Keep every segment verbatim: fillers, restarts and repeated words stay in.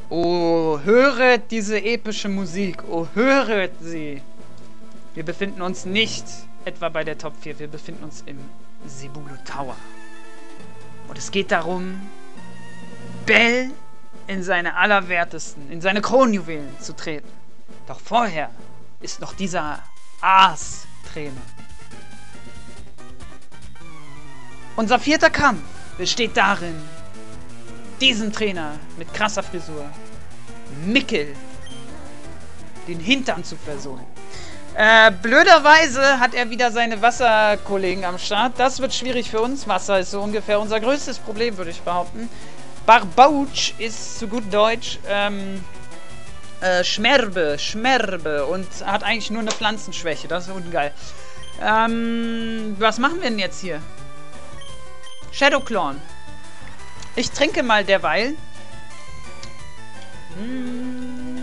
Oh, höret diese epische Musik. Oh, höret sie. Wir befinden uns nicht etwa bei der Top vier. Wir befinden uns im Sebulu Tower. Und es geht darum, Bell in seine allerwertesten, in seine Kronjuwelen zu treten. Doch vorher ist noch dieser Aas-Trainer. Unser vierter Kampf besteht darin, diesen Trainer mit krasser Frisur, Mikkel, den Hintern zu versohlen. Äh, blöderweise hat er wieder seine Wasserkollegen am Start. Das wird schwierig für uns. Wasser ist so ungefähr unser größtes Problem, würde ich behaupten. Barbouch ist zu gut Deutsch, ähm, äh, Schmerbe, Schmerbe und hat eigentlich nur eine Pflanzenschwäche. Das ist ungeil. Ähm, was machen wir denn jetzt hier? Shadowclaw. Ich trinke mal derweil. Hm.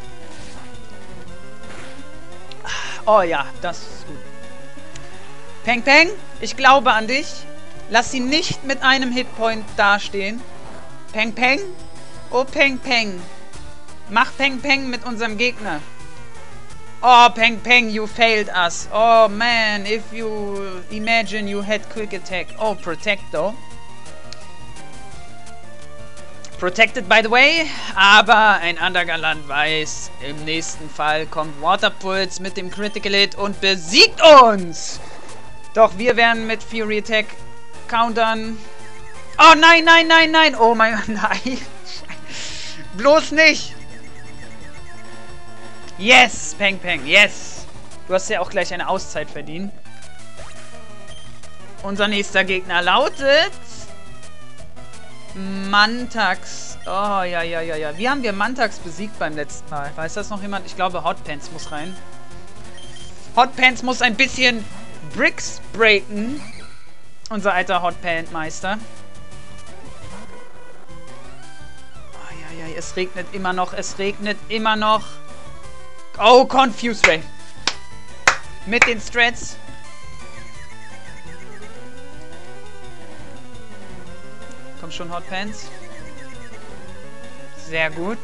Oh ja, das ist gut. Peng Peng, ich glaube an dich. Lass sie nicht mit einem Hitpoint dastehen. Peng Peng. Oh Peng Peng. Mach Peng Peng mit unserem Gegner. Oh Peng Peng, you failed us. Oh man, if you imagine you had quick attack. Oh, protect though. Protected by the way, aber ein Undergalant weiß, im nächsten Fall kommt Waterpulse mit dem Critical Hit und besiegt uns! Doch wir werden mit Fury Attack countern. Oh nein, nein, nein, nein! Oh mein Gott, nein! Bloß nicht! Yes, Peng Peng, yes! Du hast ja auch gleich eine Auszeit verdient. Unser nächster Gegner lautet... Mantax. Oh, ja, ja, ja, ja. Wie haben wir Mantax besiegt beim letzten Mal? Weiß das noch jemand? Ich glaube, Hotpants muss rein. Hotpants muss ein bisschen Bricks breaken. Unser alter Hotpant-Meister. Oh, ja, ja, es regnet immer noch. Es regnet immer noch. Oh, Confuse Ray. Mit den Strats. Komm schon, Hotpants. Sehr gut.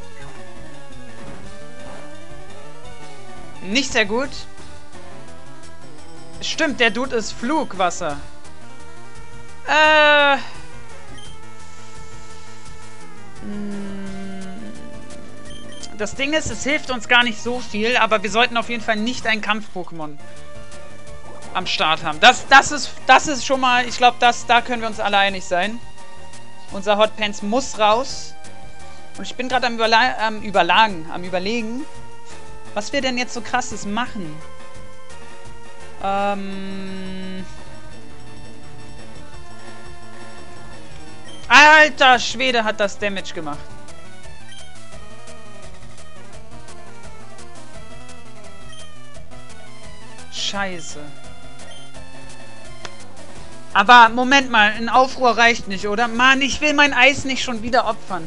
Nicht sehr gut. Stimmt, der Dude ist Flugwasser. Äh. Das Ding ist, es hilft uns gar nicht so viel, aber wir sollten auf jeden Fall nicht ein Kampf-Pokémon am Start haben. Das, das ist, das ist schon mal, ich glaube, das, da können wir uns alle einig sein. Unser Hotpants muss raus. Und ich bin gerade am, Überla am Überlagen, am Überlegen, was wir denn jetzt so krasses machen. Ähm... Alter Schwede, hat das Damage gemacht. Scheiße. Aber Moment mal, ein Aufruhr reicht nicht, oder? Mann, ich will mein Eis nicht schon wieder opfern.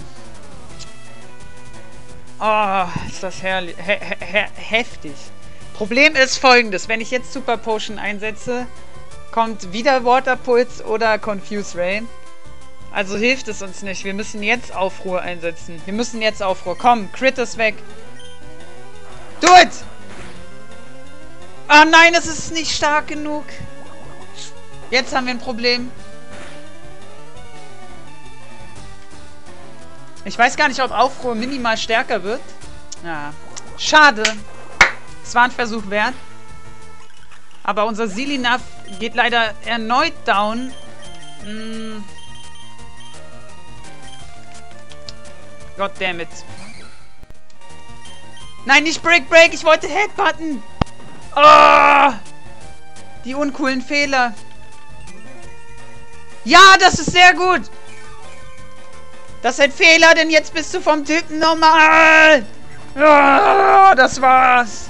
Oh, ist das herrlich, he he heftig. Problem ist folgendes, wenn ich jetzt Super Potion einsetze, kommt wieder Waterpulse oder Confuse Ray. Also hilft es uns nicht. Wir müssen jetzt Aufruhr einsetzen. Wir müssen jetzt Aufruhr. Komm, Crit ist weg. Do it! Ah nein, es ist nicht stark genug. Jetzt haben wir ein Problem. Ich weiß gar nicht, ob Aufruhr minimal stärker wird. Ja, schade. Es war ein Versuch wert. Aber unser Silinaf geht leider erneut down. Hm. Goddammit. Nein, nicht Break Break. Ich wollte Headbutton. Oh! Die uncoolen Fehler. Ja, das ist sehr gut. Das ist ein Fehler, denn jetzt bist du vom Typen normal. Oh, das war's.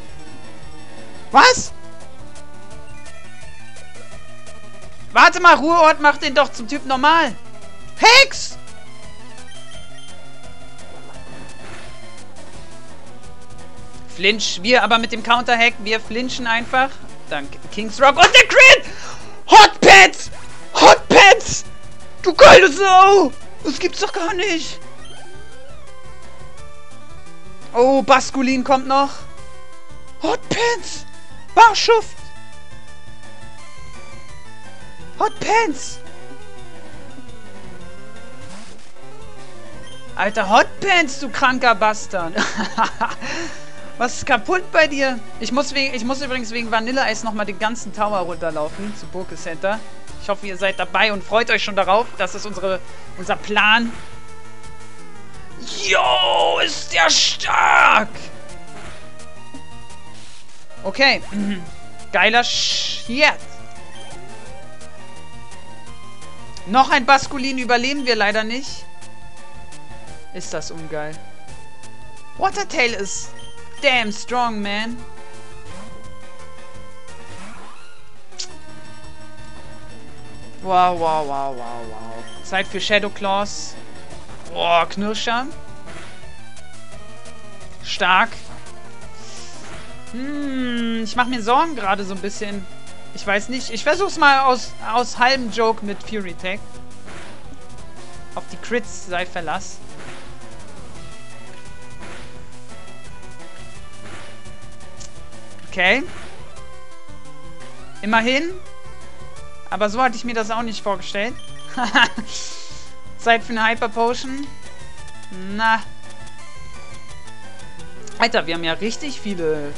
Was? Warte mal, Ruheort macht den doch zum Typ normal. Hex! Flinch. Wir aber mit dem Counter-Hack, wir flinchen einfach. Danke. King's Rock und der Crit! Hotpants! Hotpants! Du geile Sau! Das gibt's doch gar nicht! Oh, Basculin kommt noch. Hot Pants. Barschuft. Hot Pants. Alter, Hot Pants, du kranker Bastard. Was ist kaputt bei dir? Ich muss, wegen, ich muss übrigens wegen Vanilleeis nochmal den ganzen Tower runterlaufen zu Poké Center. Ich hoffe, ihr seid dabei und freut euch schon darauf. Das ist unsere, unser Plan. Jo, ist der stark! Okay. Geiler Shit. Noch ein Basculin überleben wir leider nicht. Ist das ungeil. Watertail ist damn strong, man. Wow, wow, wow, wow, wow. Zeit für Shadow Claws. Boah, Knirscher. Stark. Hm, ich mache mir Sorgen gerade so ein bisschen. Ich weiß nicht. Ich versuch's mal aus, aus halbem Joke mit Fury Tag. Auf die Crits sei Verlass. Okay. Immerhin. Aber so hatte ich mir das auch nicht vorgestellt. Zeit für eine Hyper Potion. Na. Alter, wir haben ja richtig viele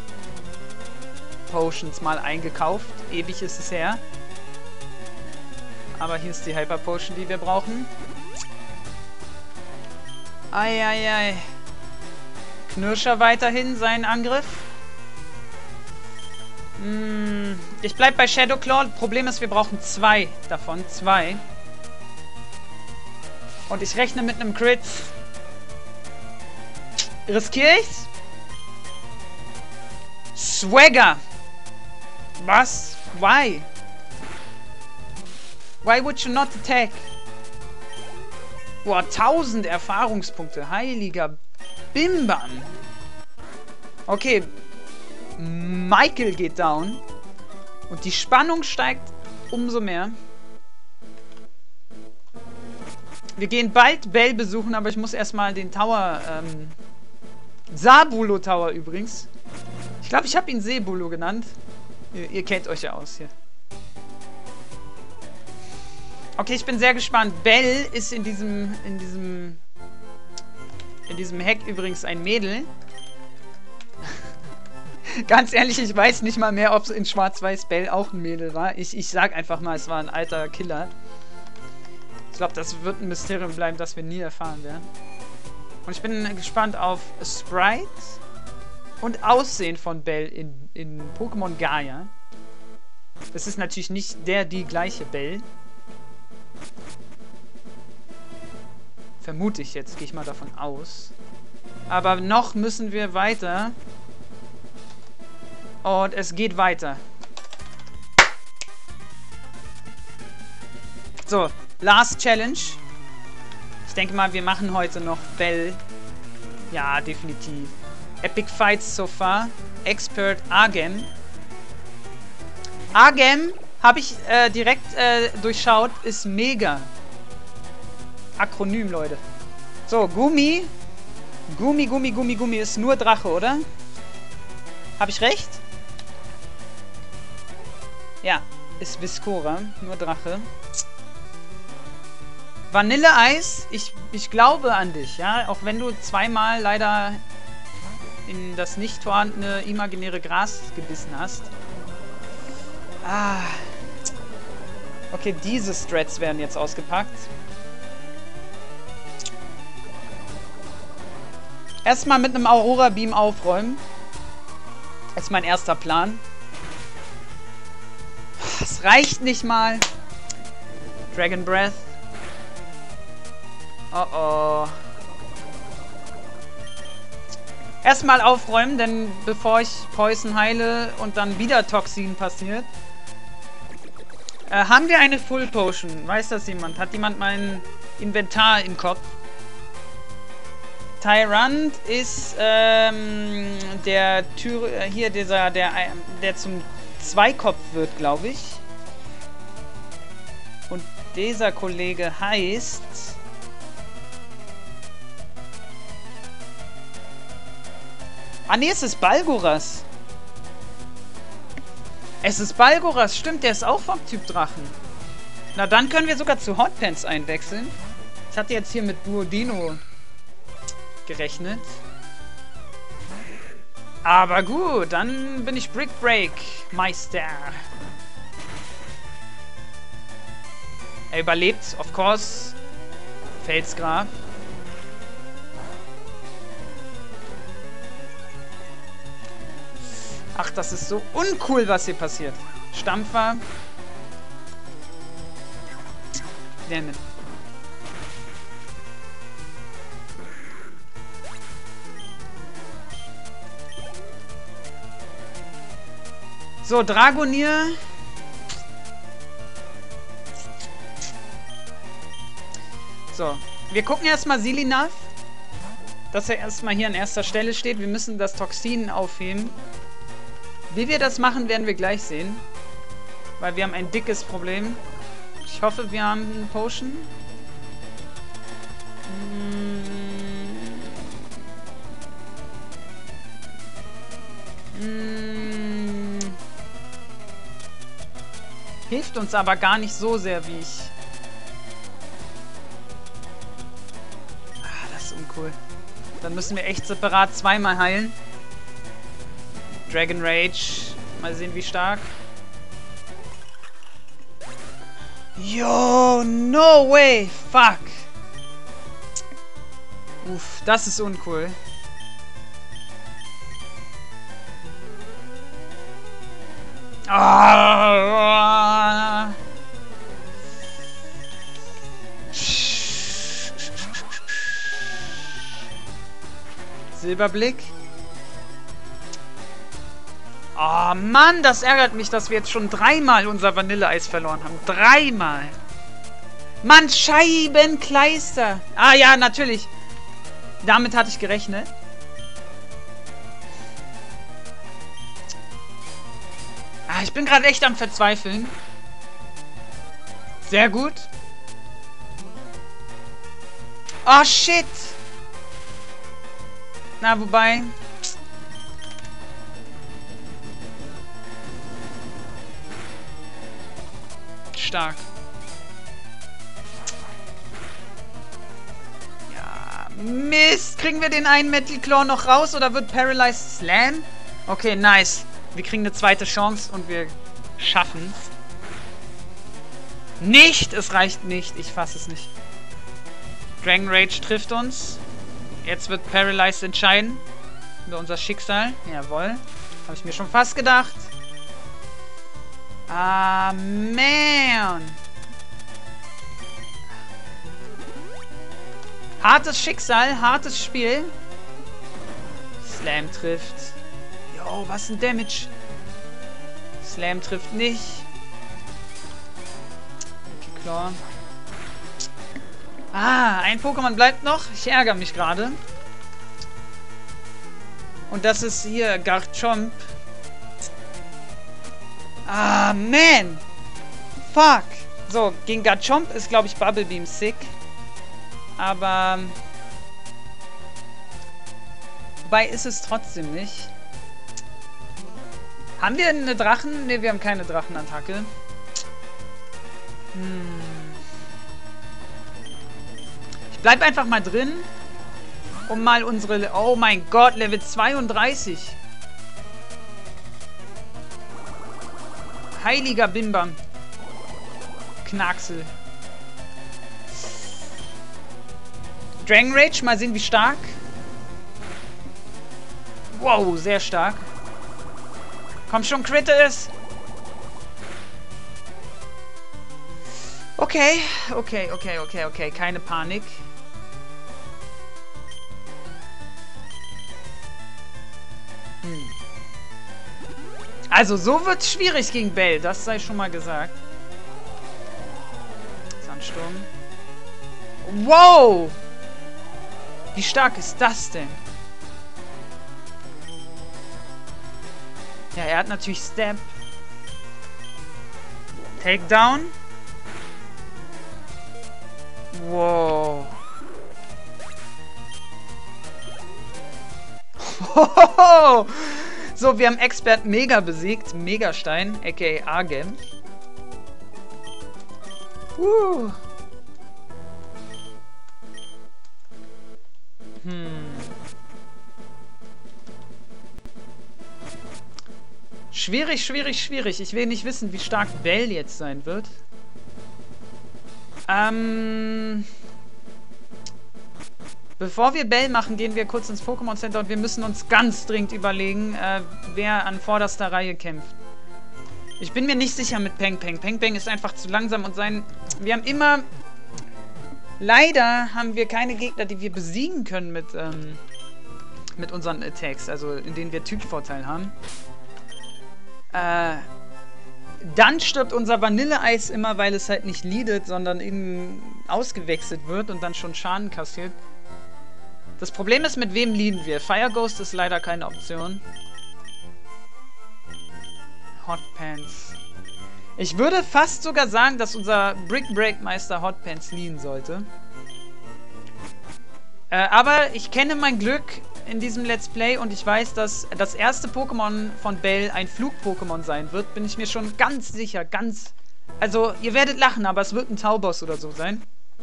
Potions mal eingekauft. Ewig ist es her. Aber hier ist die Hyper Potion, die wir brauchen. Eieiei. Knirscher weiterhin seinen Angriff. Hm, ich bleib bei Shadow Claw. Problem ist, wir brauchen zwei davon. Zwei. Und ich rechne mit einem Crit. Riskiere ich's? Swagger! Was? Why? Why would you not attack? Boah, tausend Erfahrungspunkte. Heiliger Bimbam. Okay. Michael geht down. Und die Spannung steigt umso mehr. Wir gehen bald Bell besuchen, aber ich muss erstmal den Tower, ähm... Sabulo Tower übrigens. Ich glaube, ich habe ihn Sebulo genannt. Ihr, ihr kennt euch ja aus hier. Okay, ich bin sehr gespannt. Bell ist in diesem, in diesem, in diesem Hack übrigens ein Mädel. Ganz ehrlich, ich weiß nicht mal mehr, ob es in Schwarz-Weiß Bell auch ein Mädel war. Ich, ich sag einfach mal, es war ein alter Killer. Ich glaube, das wird ein Mysterium bleiben, das wir nie erfahren werden. Und ich bin gespannt auf Sprite und Aussehen von Bell in, in Pokémon Gaia. Das ist natürlich nicht der, die gleiche Bell. Vermute ich jetzt, gehe ich mal davon aus. Aber noch müssen wir weiter. Und es geht weiter. So, Last Challenge. Ich denke mal, wir machen heute noch Bell. Ja, definitiv. Epic Fights so far. Expert Agam. Agam, habe ich äh, direkt äh, durchschaut, ist mega. Akronym, Leute. So, Gummi. Gummi, Gummi, Gummi, Gummi ist nur Drache, oder? Habe ich recht? Ja, ist Viscora, nur Drache. Vanilleeis, ich, ich glaube an dich, ja? Auch wenn du zweimal leider in das nicht vorhandene imaginäre Gras gebissen hast. Ah. Okay, diese Strats werden jetzt ausgepackt. Erstmal mit einem Aurora Beam aufräumen. Das ist mein erster Plan. Es reicht nicht mal. Dragon Breath. Oh oh. Erstmal aufräumen, denn bevor ich Poison heile und dann wieder Toxin passiert. Äh, haben wir eine Full Potion? Weiß das jemand? Hat jemand mein Inventar im Kopf? Tyrant ist ähm, der Tür äh, hier dieser der der zum Zweikopf wird, glaube ich. Und dieser Kollege heißt Ah, nee, es ist Balgoras. Es ist Balgoras, stimmt, der ist auch vom Typ Drachen. Na, dann können wir sogar zu Hotpants einwechseln. Ich hatte jetzt hier mit Duodino gerechnet. Aber gut, dann bin ich Brick Break Meister. Er überlebt, of course. Felsgraf. Ach, das ist so uncool, was hier passiert. Stampfer. Damn it. So, Dragonier. So, wir gucken erstmal Silinath, dass er erstmal hier an erster Stelle steht. Wir müssen das Toxin aufheben. Wie wir das machen, werden wir gleich sehen. Weil wir haben ein dickes Problem. Ich hoffe, wir haben eine Potion. Hm. Hm. Hilft uns aber gar nicht so sehr, wie ich... Ah, das ist uncool. Dann müssen wir echt separat zweimal heilen. Dragon Rage. Mal sehen, wie stark. Yo, no way. Fuck. Uff, das ist uncool. Ah. Silberblick. Oh Mann, das ärgert mich, dass wir jetzt schon dreimal unser Vanilleeis verloren haben. Dreimal. Mann, Scheibenkleister. Ah ja, natürlich. Damit hatte ich gerechnet. Ah, ich bin gerade echt am Verzweifeln. Sehr gut. Oh, shit. Na, wobei... Stark. Ja, Mist. Kriegen wir den einen Metal Claw noch raus oder wird Paralyzed Slam? Okay, nice. Wir kriegen eine zweite Chance und wir schaffen es. Nicht! Es reicht nicht. Ich fasse es nicht. Dragon Rage trifft uns. Jetzt wird Paralyzed entscheiden. Über unser Schicksal. Jawohl. Habe ich mir schon fast gedacht. Ah, man. Hartes Schicksal, hartes Spiel. Slam trifft. Jo, was ein Damage. Slam trifft nicht. Claw. Ah, ein Pokémon bleibt noch. Ich ärgere mich gerade. Und das ist hier Garchomp. Ah, man. Fuck. So, gegen Garchomp ist, glaube ich, Bubble Beam sick. Aber... Wobei ist es trotzdem nicht. Haben wir eine Drachen? Ne, wir haben keine Drachenattacke. Hm. Ich bleib einfach mal drin. Um mal unsere... Oh mein Gott, Level zweiunddreißig. Heiliger Bimbam. Knacksel. Dragon Rage, mal sehen wie stark. Wow, sehr stark. Komm schon, Critters. Okay, okay, okay, okay, okay. Keine Panik. Hm. Also, so wird's schwierig gegen Bell. Das sei schon mal gesagt. Sandsturm. Wow! Wie stark ist das denn? Ja, er hat natürlich Step. Takedown. Wow. Hohoho. So, wir haben Expert Mega besiegt. Megastein, aka Argem. Uh. Hm. Schwierig, schwierig, schwierig. Ich will nicht wissen, wie stark Bell jetzt sein wird. Ähm... Bevor wir Bell machen, gehen wir kurz ins Pokémon Center und wir müssen uns ganz dringend überlegen, äh, wer an vorderster Reihe kämpft. Ich bin mir nicht sicher mit Peng Peng. Peng Peng ist einfach zu langsam und sein... Wir haben immer... Leider haben wir keine Gegner, die wir besiegen können mit, ähm, mit unseren Attacks, also in denen wir Typvorteil haben. Äh... Dann stirbt unser Vanilleeis immer, weil es halt nicht leadet, sondern eben ausgewechselt wird und dann schon Schaden kassiert. Das Problem ist, mit wem leaden wir? Fire Ghost ist leider keine Option. Hot Pants. Ich würde fast sogar sagen, dass unser Brick Break Meister Hot Pants leaden sollte. Äh, aber ich kenne mein Glück in diesem Let's Play und ich weiß, dass das erste Pokémon von Bell ein Flug-Pokémon sein wird. Bin ich mir schon ganz sicher, ganz... Also, ihr werdet lachen, aber es wird ein Tauboss oder so sein.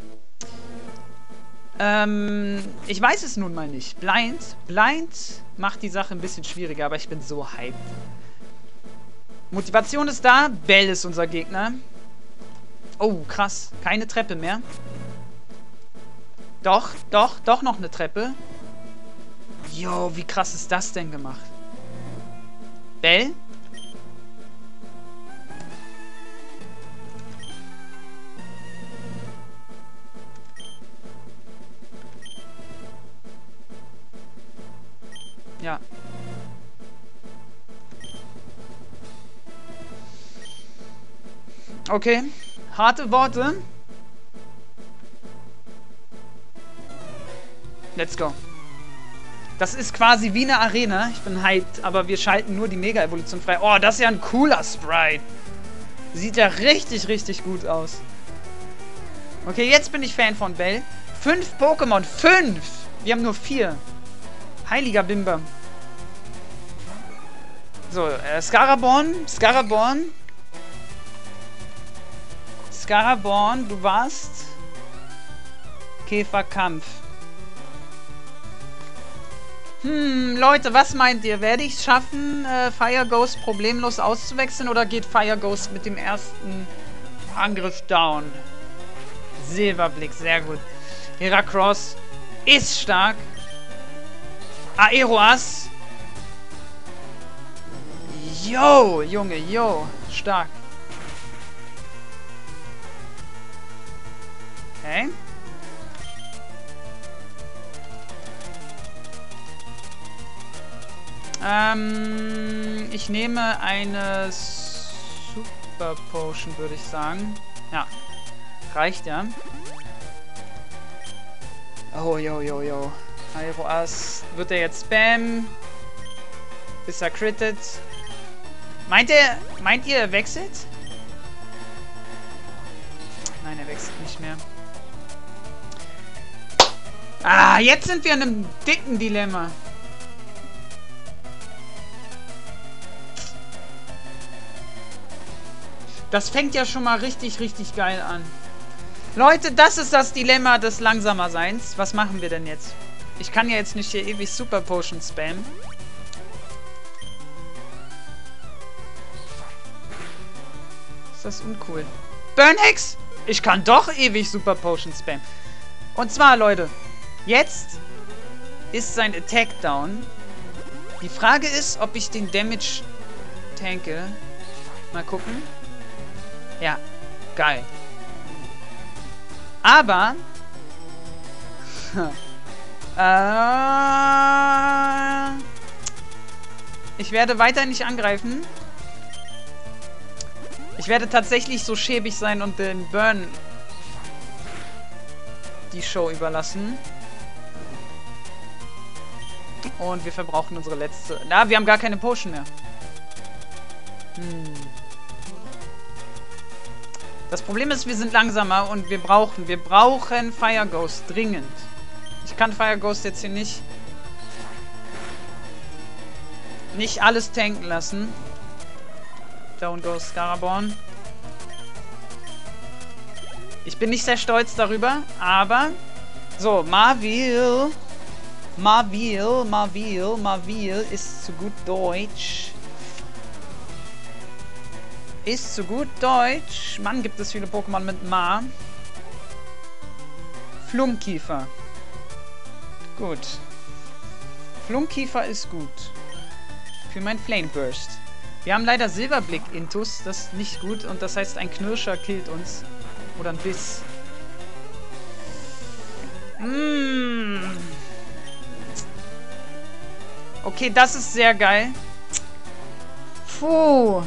Ähm, ich weiß es nun mal nicht. Blind, Blind macht die Sache ein bisschen schwieriger, aber ich bin so hyped. Motivation ist da, Bell ist unser Gegner. Oh, krass, keine Treppe mehr. Doch, doch, doch noch eine Treppe. Jo, wie krass ist das denn gemacht? Bell? Ja. Okay. Harte Worte. Let's go. Das ist quasi wie eine Arena. Ich bin hyped, aber wir schalten nur die Mega-Evolution frei. Oh, das ist ja ein cooler Sprite. Sieht ja richtig, richtig gut aus. Okay, jetzt bin ich Fan von Bell. Fünf Pokémon. Fünf! Wir haben nur vier. Heiliger Bimber. So, äh, Scaraborn. Scaraborn. Scaraborn, du warst... Käferkampf. Hm, Leute, was meint ihr? Werde ich es schaffen, äh, Fire Ghost problemlos auszuwechseln oder geht Fire Ghost mit dem ersten Angriff down? Silberblick, sehr gut. Heracross ist stark. Aeroas. Yo, Junge, yo. Stark. Okay. Ähm, ich nehme eine Super Potion, würde ich sagen. Ja, reicht ja. Oh, yo, yo, yo. Aeroas. Wird er jetzt spammen? Bis er crittet. Meint er, meint ihr, er wechselt? Nein, er wechselt nicht mehr. Ah, jetzt sind wir in einem dicken Dilemma. Das fängt ja schon mal richtig, richtig geil an. Leute, das ist das Dilemma des Langsamerseins. Was machen wir denn jetzt? Ich kann ja jetzt nicht hier ewig Super Potion spammen. Ist das uncool? Burnhex! Ich kann doch ewig Super Potion spammen. Und zwar, Leute, jetzt ist sein Attack down. Die Frage ist, ob ich den Damage tanke. Mal gucken. Ja, geil. Aber äh, ich werde weiter nicht angreifen. Ich werde tatsächlich so schäbig sein und den Burn die Show überlassen. Und wir verbrauchen unsere letzte... Na, wir haben gar keine Potion mehr. Hm. Das Problem ist, wir sind langsamer und wir brauchen, wir brauchen Fire Ghost dringend. Ich kann Fire Ghost jetzt hier nicht Nicht alles tanken lassen. Down goes Scaraborn. Ich bin nicht sehr stolz darüber, aber... So, Marvel. Marvel, Marvel, Marvel ist zu gut Deutsch. Ist zu gut Deutsch. Mann, gibt es viele Pokémon mit Ma. Flunkiefer. Gut. Flunkiefer ist gut. Für mein Flameburst. Wir haben leider Silberblick-Intus. Das ist nicht gut. Und das heißt, ein Knirscher killt uns. Oder ein Biss. Mmh. Okay, das ist sehr geil. Puh.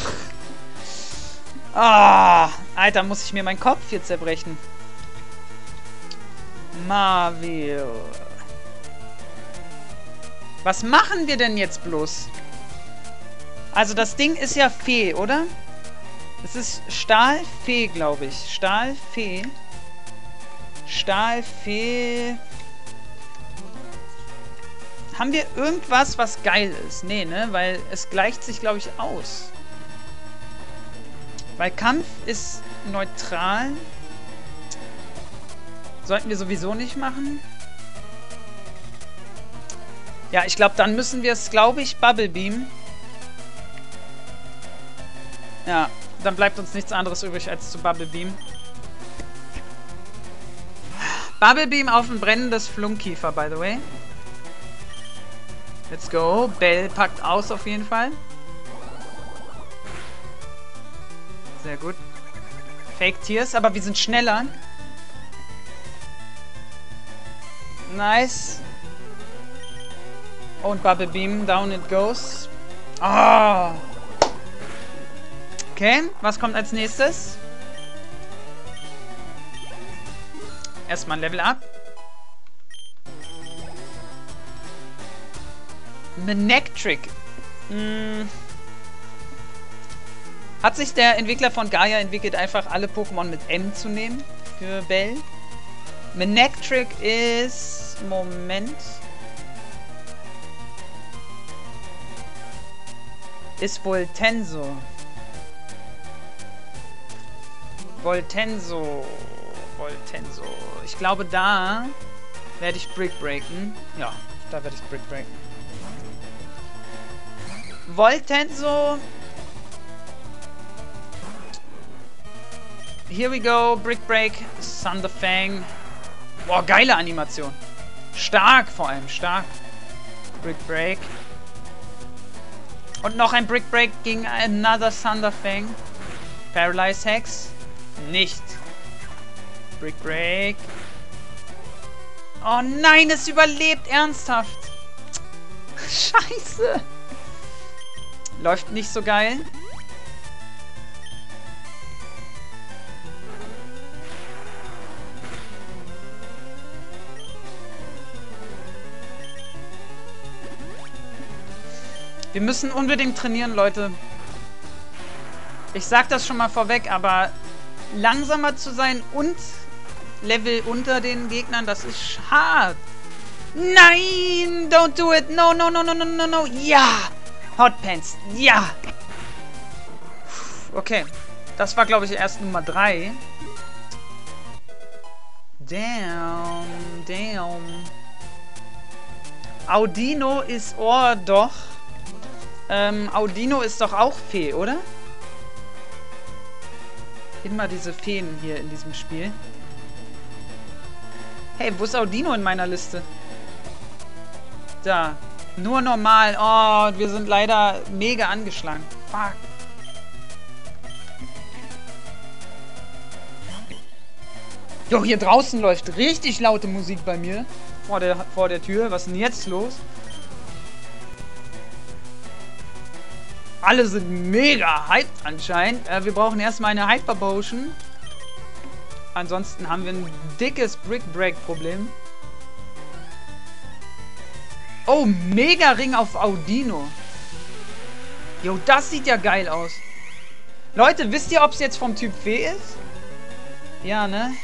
Ah, Alter, muss ich mir meinen Kopf hier zerbrechen. Marvel. Was machen wir denn jetzt bloß? Also das Ding ist ja Fee, oder? Es ist Stahlfee, glaube ich. Stahlfee. Stahlfee. Haben wir irgendwas, was geil ist? Nee, ne? Weil es gleicht sich, glaube ich, aus. Weil Kampf ist neutral. Sollten wir sowieso nicht machen. Ja, ich glaube, dann müssen wir es, glaube ich, Bubble Beam. Ja, dann bleibt uns nichts anderes übrig, als zu Bubble Beam. Bubble Beam auf ein brennendes Flunkiefer, by the way. Let's go. Bell packt aus auf jeden Fall. Sehr gut. Fake Tears, aber wir sind schneller. Nice. Und Bubble Beam, down it goes. Ah. Oh. Okay, was kommt als nächstes? Erstmal ein Level up. Manectric. Hm. Hat sich der Entwickler von Gaia entwickelt, einfach alle Pokémon mit M zu nehmen für Bell? Manectric ist... Moment. Ist Voltenso. Voltenso. Voltenso. Ich glaube, da werde ich Brick breaken. Ja, da werde ich Brick breaken. Voltenso. Here we go. Brick break. Thunderfang. Boah, geile Animation. Stark vor allem. Stark. Brick break. Und noch ein Brick break gegen Another Thunderfang. Paralyze Hex. Nicht. Brick break. Oh nein, es überlebt ernsthaft. Scheiße. Läuft nicht so geil. Wir müssen unbedingt trainieren, Leute. Ich sag das schon mal vorweg, aber langsamer zu sein und Level unter den Gegnern, das ist hart. Nein, don't do it. No, no, no, no, no, no, no. Ja. Hot Pants. Ja. Okay. Das war, glaube ich, erst Nummer drei. Damn. Damn. Audino ist oh doch. Ähm, Audino ist doch auch Fee, oder? Immer diese Feen hier in diesem Spiel. Hey, wo ist Audino in meiner Liste? Da. Nur normal. Oh, wir sind leider mega angeschlagen. Fuck. Jo, hier draußen läuft richtig laute Musik bei mir. Vor der, vor der Tür. Was ist denn jetzt los? Alle sind mega hyped anscheinend. Äh, wir brauchen erstmal eine Hyper Potion. Ansonsten haben wir ein dickes Brick Break Problem. Oh, Mega Ring auf Audino. Jo, das sieht ja geil aus. Leute, wisst ihr, ob es jetzt vom Typ Fee ist? Ja, ne?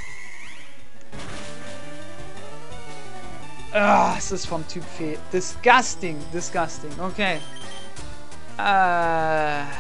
Ah, es ist vom Typ Fee. Disgusting, disgusting. Okay. Äh...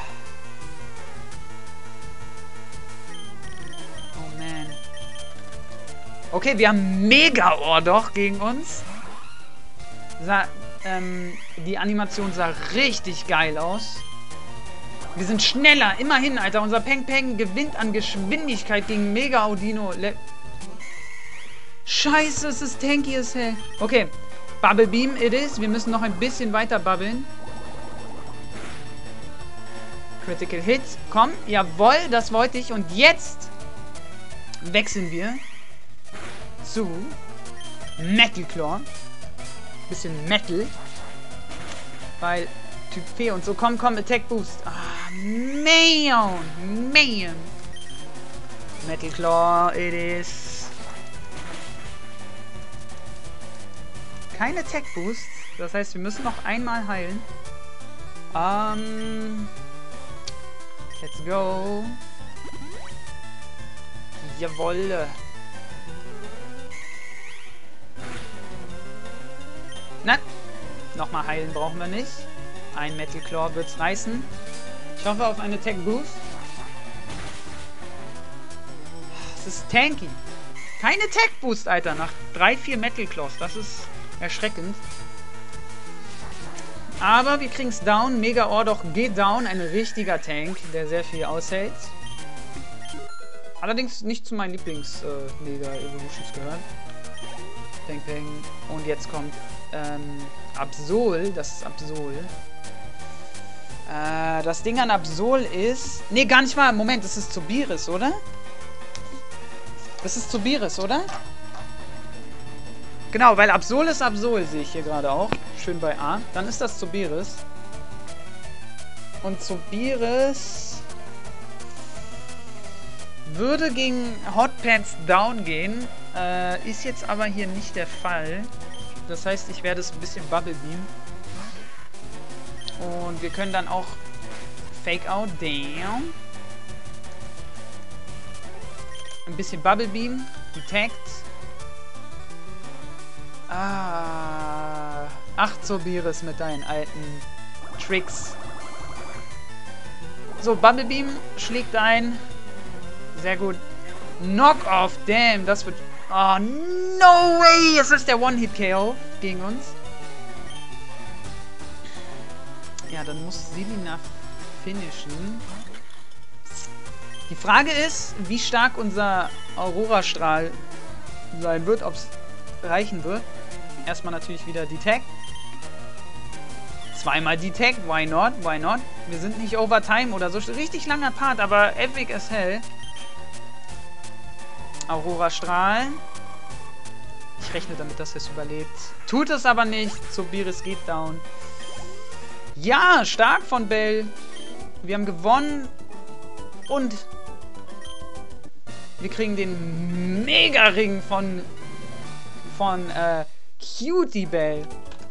Oh man. Okay, wir haben Mega-Ohr doch gegen uns. Sa ähm, die Animation sah richtig geil aus. Wir sind schneller, immerhin, Alter. Unser Peng Peng gewinnt an Geschwindigkeit gegen Mega Audino. Le Scheiße, es ist tanky as hell. Okay, Bubble Beam it is. Wir müssen noch ein bisschen weiter bubbeln. Critical Hit. Komm, jawohl, das wollte ich. Und jetzt wechseln wir zu Metal Claw. Bisschen Metal. Weil Typ vier und so. Komm, komm, Attack Boost. Ah, man. Man. Metal Claw, it is. Kein Attack Boost. Das heißt, wir müssen noch einmal heilen. Ähm. Let's go. Jawoll. Na, nochmal heilen brauchen wir nicht. Ein Metal Claw wird's reißen. Ich hoffe auf einen Attack Boost. Es ist tanky. Kein Attack Boost, Alter. Nach drei, vier Metal Claws. Das ist erschreckend. Aber wir kriegen's down. Mega Ohr doch geht down. Ein richtiger Tank, der sehr viel aushält. Allerdings nicht zu meinen Lieblings-Mega-Evolutions äh, gehört. Peng Peng. Und jetzt kommt ähm, Absol. Das ist Absol. Äh, das Ding an Absol ist... Nee, gar nicht mal. Moment, das ist Zobiris, oder? Das ist Zobiris, oder? Genau, weil Absol ist Absol, sehe ich hier gerade auch. Schön bei A. Dann ist das Zobiris. Und Zobiris würde gegen Hot Pants down gehen. Äh, ist jetzt aber hier nicht der Fall. Das heißt, ich werde es ein bisschen Bubble Beam. Und wir können dann auch Fake Out. Damn. Ein bisschen Bubble Beam. Detect. Ah. Ach, Zobiris mit deinen alten Tricks. So, Bubble Beam schlägt ein. Sehr gut. Knock-Off. Damn, das wird... Oh, no way! Es ist der One-Hit-K O gegen uns. Ja, dann muss Selina finishen. Die Frage ist, wie stark unser Aurora-Strahl sein wird, ob es reichen wird. Erstmal natürlich wieder Detect. Zweimal Detect, why not, why not? Wir sind nicht Overtime oder so. Richtig langer Part, aber epic as hell. Aurora-Strahl. Ich rechne damit, dass er es überlebt. Tut es aber nicht. Zobiris geht down. Ja, stark von Bell. Wir haben gewonnen. Und wir kriegen den Mega-Ring von von äh, Cutie Bell.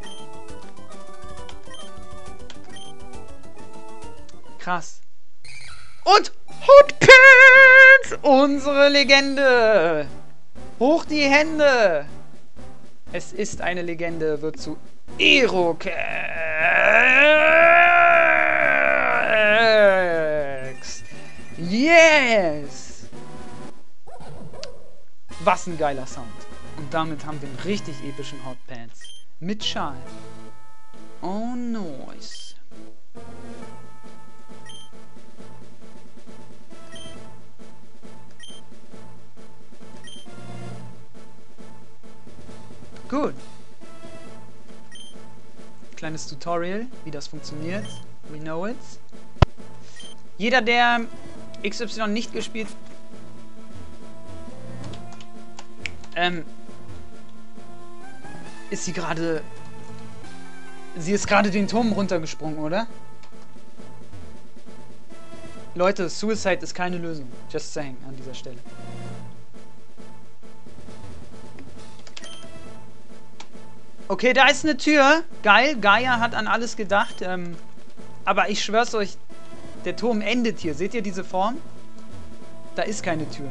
Krass. Und Hot Pants! Unsere Legende! Hoch die Hände! Es ist eine Legende, wird zu Aerocax. Yes! Was ein geiler Sound. Und damit haben wir einen richtig epischen Hot Pants. Mit Schal. Oh, nice. Gut. Kleines Tutorial, wie das funktioniert. We know it. Jeder, der X Y nicht gespielt... Ähm... Ist sie gerade... Sie ist gerade den Turm runtergesprungen, oder? Leute, Suicide ist keine Lösung. Just saying an dieser Stelle. Okay, da ist eine Tür. Geil, Gaia hat an alles gedacht. Ähm, aber ich schwör's euch, der Turm endet hier. Seht ihr diese Form? Da ist keine Tür.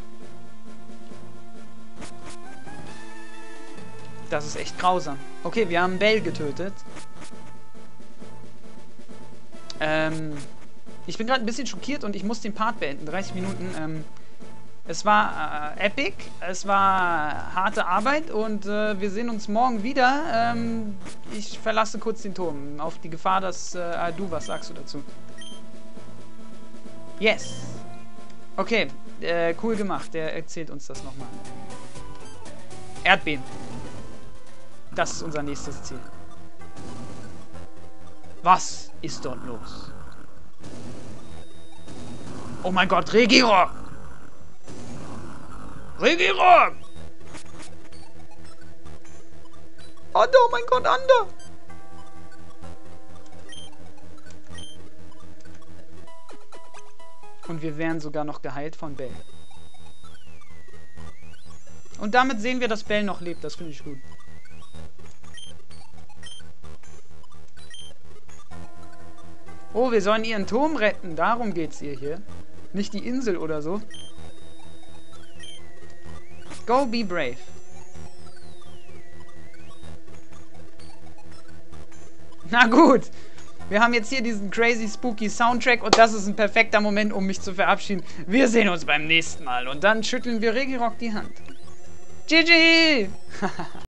Das ist echt grausam. Okay, wir haben Bell getötet. Ähm, ich bin gerade ein bisschen schockiert und ich muss den Part beenden. dreißig Minuten. Ähm, es war äh, epic, es war harte Arbeit und äh, wir sehen uns morgen wieder. Ähm, ich verlasse kurz den Turm, auf die Gefahr, dass... Äh, ah, du, was sagst du dazu? Yes! Okay, äh, cool gemacht. Der erzählt uns das nochmal. Erdbeben. Das ist unser nächstes Ziel. Was ist dort los? Oh mein Gott, Regirock! Regirock! Ander, oh mein Gott, Ander! Und wir wären sogar noch geheilt von Bell. Und damit sehen wir, dass Bell noch lebt. Das finde ich gut. Oh, wir sollen ihren Turm retten. Darum geht's ihr hier. Nicht die Insel oder so. Go be brave. Na gut. Wir haben jetzt hier diesen crazy spooky Soundtrack und das ist ein perfekter Moment, um mich zu verabschieden. Wir sehen uns beim nächsten Mal und dann schütteln wir Regirock die Hand. G G!